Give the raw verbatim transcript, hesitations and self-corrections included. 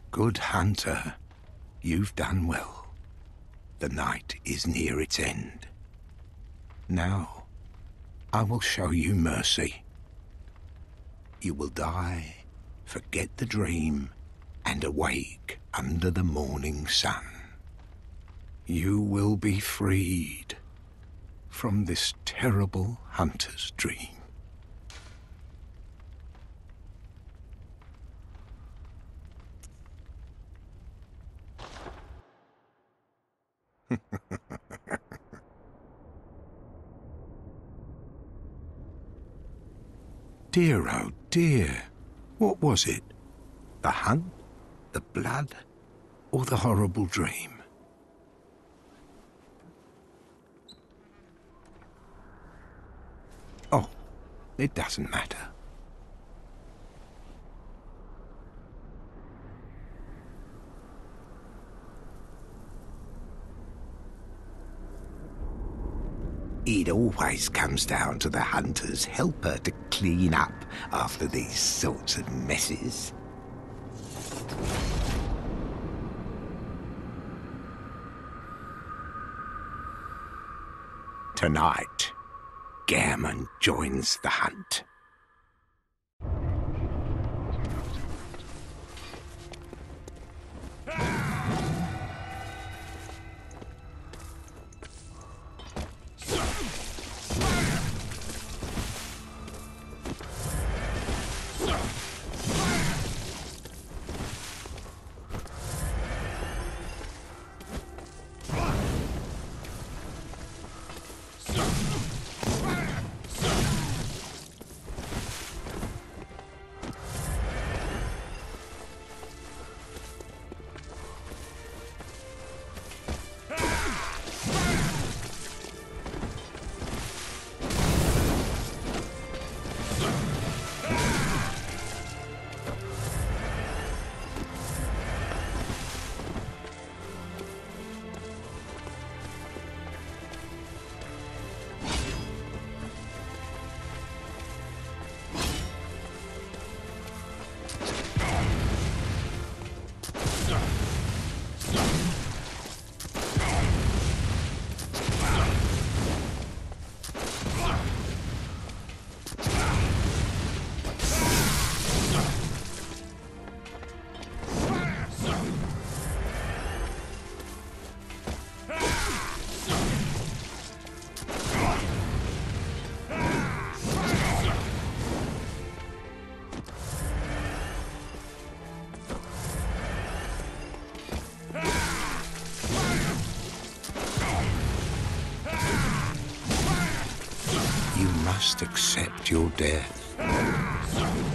Good hunter, you've done well. The night is near its end. Now, I will show you mercy. You will die, forget the dream, and awake under the morning sun. You will be freed from this terrible hunter's dream. Dear, oh dear, what was it? The hunt, the blood, or the horrible dream? Oh, it doesn't matter. It always comes down to the hunter's helper to clean up after these sorts of messes. Tonight, Gehrman joins the hunt. You must accept your death.